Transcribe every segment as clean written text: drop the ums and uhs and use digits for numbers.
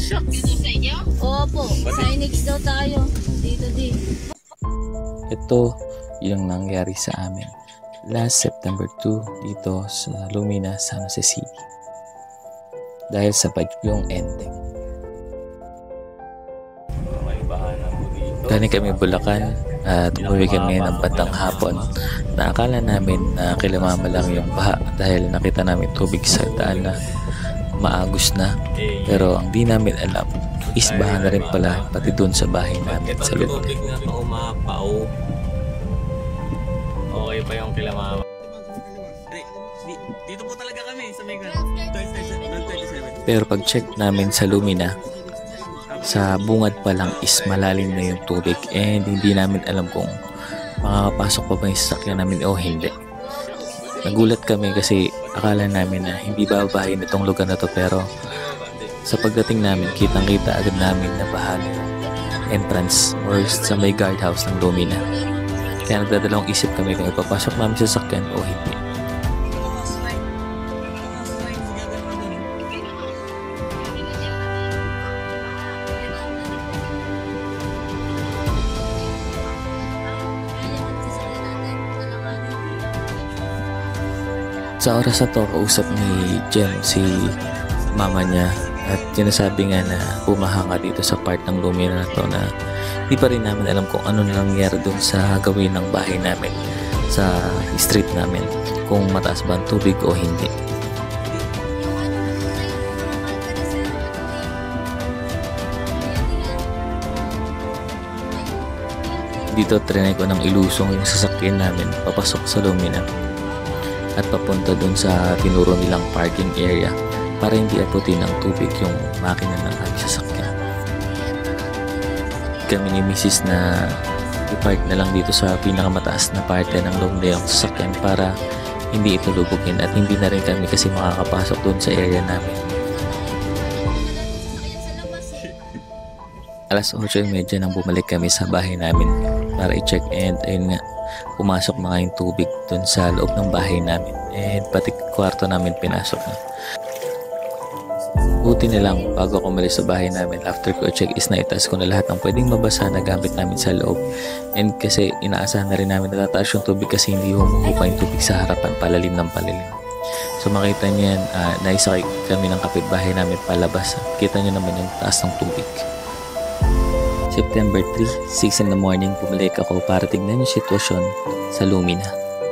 Opo, Sinix daw tayo. Dito din. Ito yung nangyari sa amin last September 2 dito sa Lumina, San Jose City. Dahil sa bagyong Enteng. Galing kami Bulacan at umuwi kami ng bandang hapon na akala namin na kilamama lang yung baha dahil nakita namin tubig sa daan na maagos na, pero ang di namin alam is baha na rin pala pati dun sa bahay namin sa loob. Okay pa yung kilamama. Dito po talaga kami sa Mega 27. Pero pag check namin sa Lumina, sa bungad pa lang is malalim na yung tubig and hindi namin alam kung makakapasok pa ba yung sasakyan namin o hindi. Nagulat kami kasi akala namin na hindi babahin itong lugar na to, pero sa pagdating namin kitang kita agad namin na bahali yung entrance or sa may guardhouse ng Lumina. Kaya nagdadalawang isip kami kung ipapasok namin sa sasakyan o hindi. Sa oras na to, kausap ni Jem si mama niya at sinasabi nga na bumaha nga dito sa part ng Lumina na to na di pa rin namin alam kung ano nangyari dun sa gawin ng bahay namin sa street namin, kung mataas ba ang tubig o hindi. Dito trinay ko ng ilusong yung sasakyan namin papasok sa Lumina at papunta dun sa tinuro nilang parking area para hindi aputin ng tubig yung makina ng aming sasakyan. Kami ni Mrs. na i-park na lang dito sa pinakamataas na parte ng loob na yung sasakyan para hindi ito lubugin at hindi na rin kami kasi makakapasok dun sa area namin. Alas 8:30 nang bumalik kami sa bahay namin para i-check and ayun nga, pumasok na nga yung tubig dun sa loob ng bahay namin and pati kwarto namin pinasok na. Buti na lang bago ako umalis sa bahay namin, after ko check is naitas ko na lahat ng pwedeng mabasa na gamit namin sa loob, and kasi inaasahan na rin namin na tataas yung tubig kasi hindi humuhupa yung tubig sa harapan, palalim ng palalim. So makita niyo yan, naisakay kami ng kapitbahay namin palabas. Kita niyo naman yung taas ng tubig. September 3, 6 in the morning, bumalik ako para tignan yung sitwasyon sa Lumina.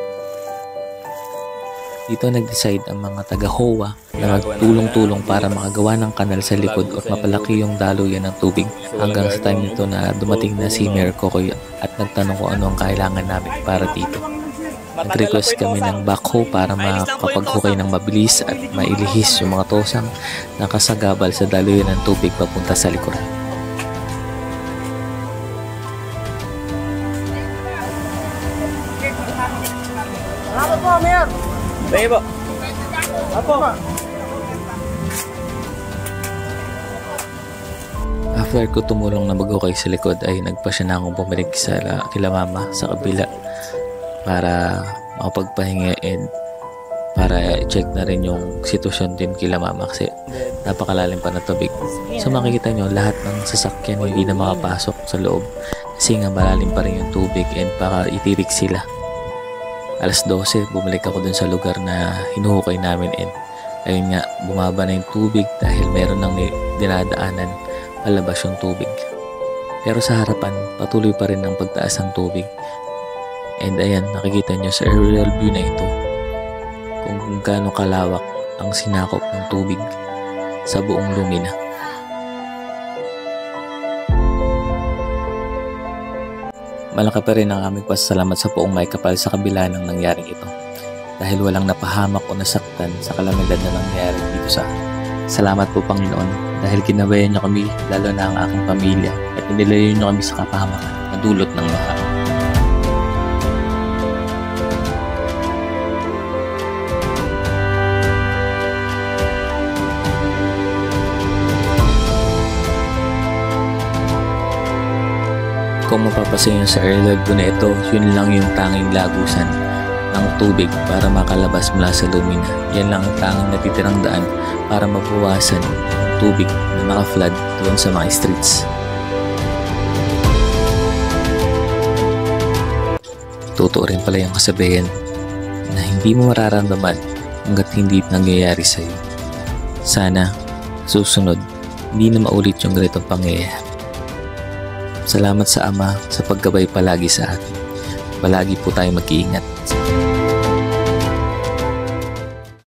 Dito nag-decide ang mga taga-HOA na magtulong-tulong para makagawa ng kanal sa likod at mapalaki yung daluyan ng tubig, hanggang sa time nito na dumating na si Mayor Kokoy at nagtanong kung ano ang kailangan namin para dito. Nag-request kami ng backhoe para makapaghukay ng mabilis at mailihis yung mga tosang nakasagabal sa daluyan ng tubig papunta sa likuran. Salamat po, Mayor! Sige po. Apo. After ko tumulong na maghukay sa likod ay nagpa siya na akong bumalik sa kila mama sa kabila para makapagpahinga and para check na rin yung sitwasyon din kila mama kasi napakalalim pa na tubig. So makikita nyo lahat ng sasakyan hindi na makapasok sa loob kasi nga malalim pa rin yung tubig and baka itirik sila. Alas 12, bumalik ako dun sa lugar na hinuhukay namin and ayun nga, bumaba na yung tubig dahil meron nang dinadaanan palabas yung tubig. Pero sa harapan, patuloy pa rin ang pagtaas ng tubig. And ayan, nakikita nyo sa aerial view na ito kung gaano kalawak ang sinakop ng tubig sa buong Lumina. Malaki pa rin ang aming pasasalamat sa Poong May Kapal sa kabila ng nangyaring ito dahil walang napahamak o nasaktan sa kalamidad na nangyari dito sa akin. Salamat po Panginoon dahil ginabayan niyo kami, lalo na ang aking pamilya, at inilayo niyo kami sa kapahamakan na dulot ng baha. Kung mapapasin nyo sa aerial view na ito, yun lang yung tanging lagusan ng tubig para makalabas mula sa Lumina. Yan lang ang tanging natitirang daan para mabawasan tubig na naka-flood doon sa mga streets. Totoo rin pala yung kasabihan na hindi mo mararamdaman hanggat hindi nangyayari sa'yo. Sana susunod hindi na maulit yung ganitong pangyayari. Salamat sa Ama sa paggabay palagi sa atin. Palagi po tayo mag-iingat.